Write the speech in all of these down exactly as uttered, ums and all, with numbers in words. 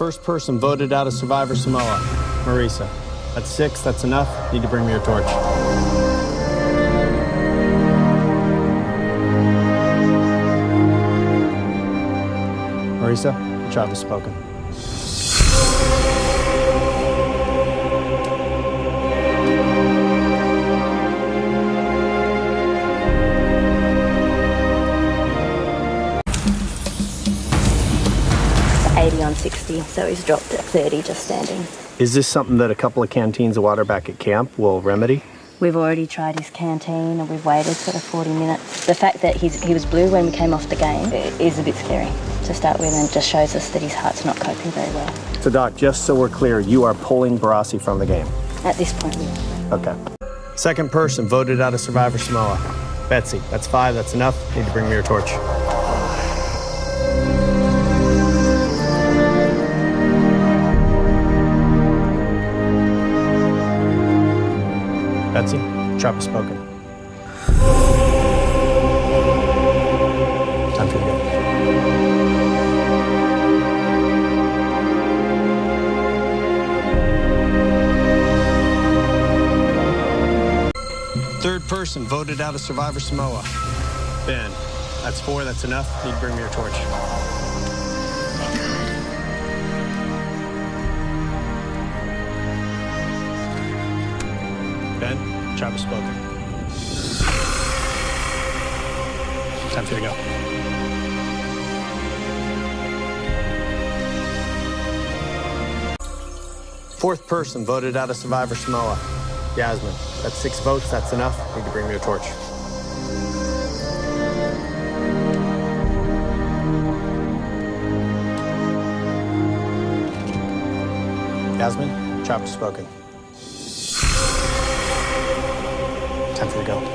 First person voted out of Survivor Samoa, Marisa. That's six, that's enough. Need to bring me your torch. Marisa, the tribe has spoken. eighty on sixty, so he's dropped at thirty just standing. Is this something that a couple of canteens of water back at camp will remedy? We've already tried his canteen and we've waited for the forty minutes. The fact that he's, he was blue when we came off the game is a bit scary to start with, and just shows us that his heart's not coping very well. So Doc, just so we're clear, you are pulling Barassi from the game? At this point, we are. Okay. Second person voted out of Survivor Samoa. Betsy, that's five, that's enough. Need to bring me your torch. Betsy, tribe has spoken. Time for you to go. Third person voted out of Survivor Samoa. Ben, that's four, that's enough. Need to bring me your torch. Ben, tribe has spoken. Time for you to go. Fourth person voted out of Survivor Samoa. Yasmin, that's six votes, that's enough. Need to bring me your torch. Yasmin, tribe has spoken. Time for you to go.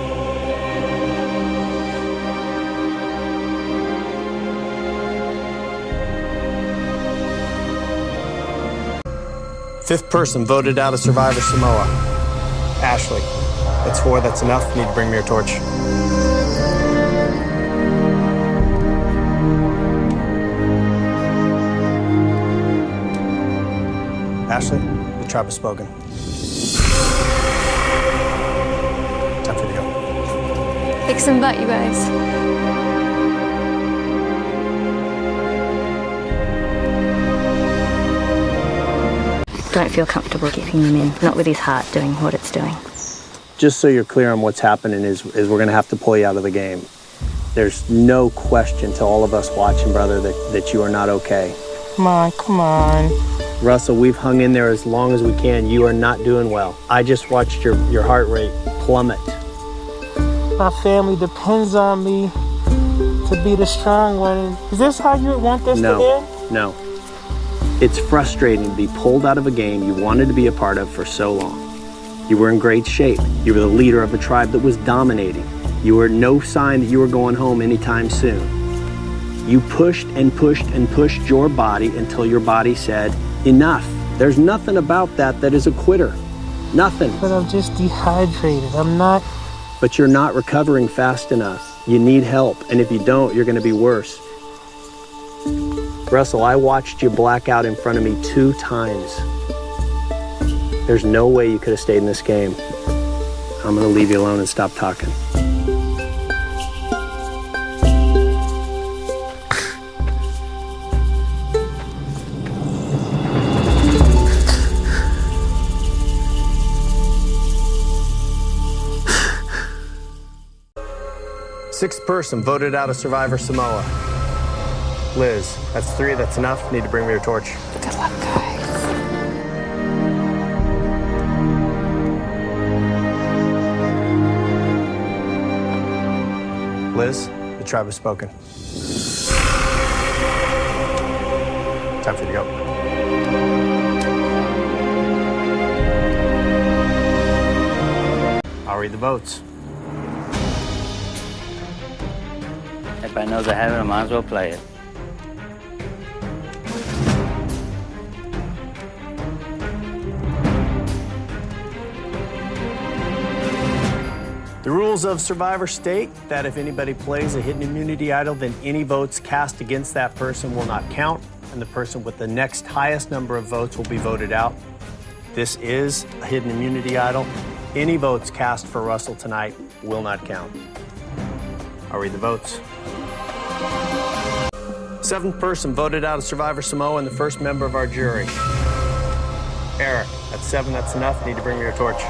Fifth person voted out of Survivor Samoa. Ashley. That's four, that's enough. Need to bring me your torch. Ashley, the tribe has spoken. Time for you to go. Kick some butt, you guys. Don't feel comfortable keeping him in, not with his heart doing what it's doing. Just so you're clear on what's happening is, is we're going to have to pull you out of the game. There's no question to all of us watching, brother, that, that you are not okay. Come on, come on. Russell, we've hung in there as long as we can. You are not doing well. I just watched your, your heart rate plummet. My family depends on me to be the strong one. Is this how you want this no, to end? No. It's frustrating to be pulled out of a game you wanted to be a part of for so long. You were in great shape. You were the leader of a tribe that was dominating. You were no sign that you were going home anytime soon. You pushed and pushed and pushed your body until your body said, enough. There's nothing about that that is a quitter. Nothing. But I'm just dehydrated. I'm not. But you're not recovering fast enough. You need help. And if you don't, you're going to be worse. Russell, I watched you black out in front of me two times. There's no way you could have stayed in this game. I'm going to leave you alone and stop talking. Sixth person voted out of Survivor Samoa. Liz, that's three, that's enough. Need to bring me your torch. Good luck, guys. Liz, the tribe has spoken. Time for you to go. I'll read the votes. Everybody knows I have it, I might as well play it. The rules of Survivor state that if anybody plays a hidden immunity idol, then any votes cast against that person will not count. and the person with the next highest number of votes will be voted out. This is a hidden immunity idol. Any votes cast for Russell tonight will not count. I'll read the votes. Seventh person voted out of Survivor Samoa and the first member of our jury. Eric, that's seven, that's enough. Need to bring me your torch.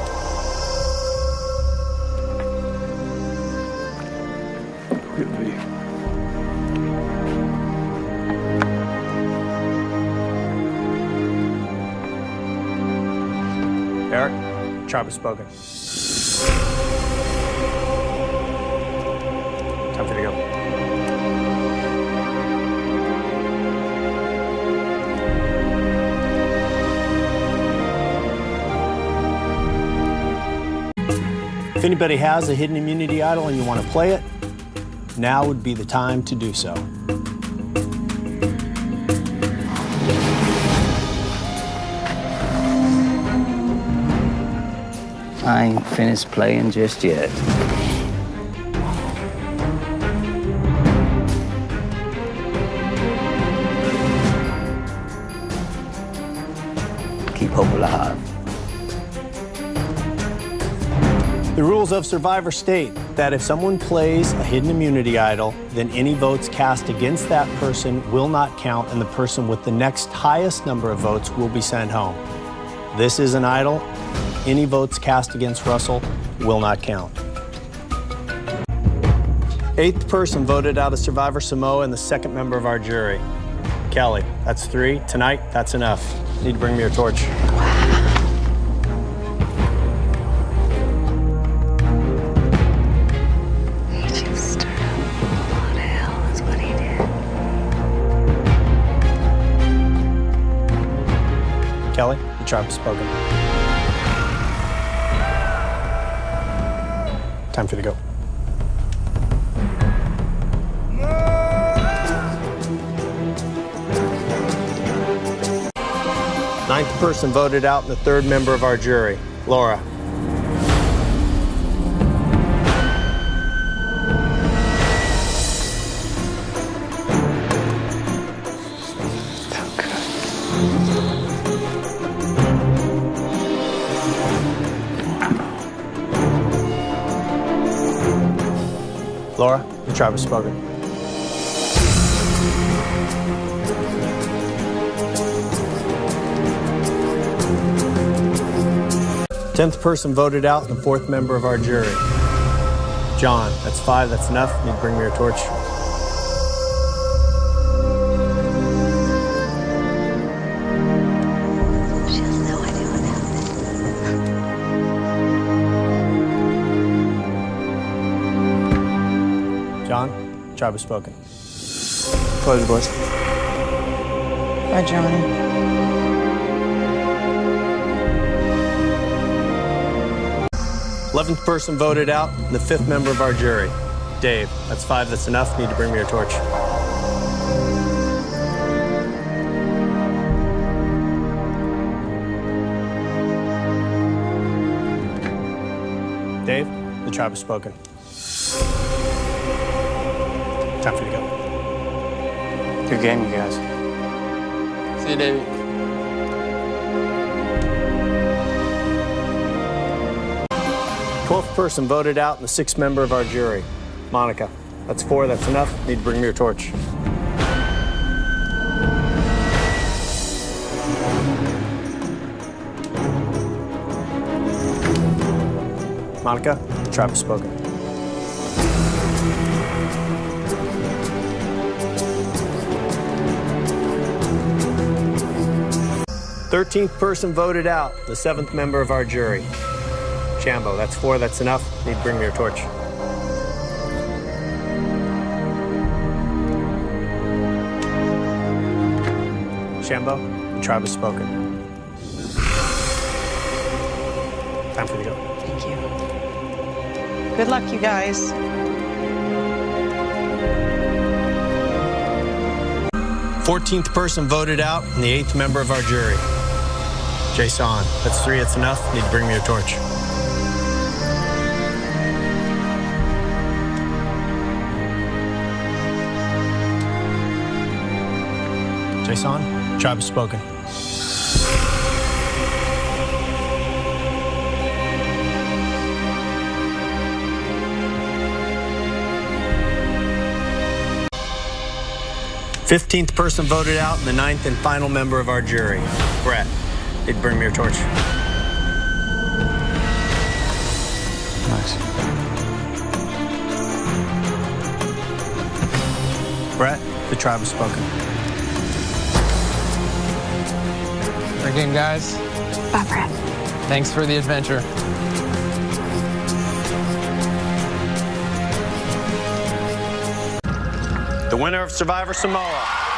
Eric, tribe has spoken. Time for you to go. If anybody has a hidden immunity idol and you want to play it, now would be the time to do so. I ain't finished playing just yet. Keep hope alive. The rules of Survivor state that if someone plays a hidden immunity idol, then any votes cast against that person will not count, and the person with the next highest number of votes will be sent home. This is an idol. Any votes cast against Russell will not count. Eighth person voted out of Survivor Samoa and the second member of our jury. Kelly, that's three. Tonight, that's enough. Need to bring me your torch. Kelly, the tribe has spoken. Time for you to go. Ninth person voted out and the third member of our jury. Laura. Laura, the tribe has spoken. Tenth person voted out, and the fourth member of our jury. John, that's five, that's enough. You need to bring me your torch. She has no idea what happened. John, tribe has spoken. Pleasure, boys. Hi, Johnny. Eleventh person voted out, and the fifth member of our jury. Dave, that's five, that's enough. Need to bring me your torch. Dave, the tribe has spoken. Time for you to go. Good game, you guys. See you, David. Twelfth person voted out, and the sixth member of our jury. Monica, that's four, that's enough. Need to bring me your torch. Monica, the tribe has spoken. Thirteenth person voted out, the seventh member of our jury. Shambo, that's four, that's enough. Need to bring me your torch. Shambo, the tribe has spoken. Time for you to go. Thank you. Good luck, you guys. Fourteenth person voted out, and the eighth member of our jury. Jason, that's three, that's enough. Need to bring me your torch. Jason, tribe has spoken. Fifteenth person voted out, and the ninth and final member of our jury. Brett, they'd bring me your torch. Nice. Brett, the tribe has spoken. Great game, guys. Bye, Brett. Thanks for the adventure. The winner of Survivor Samoa.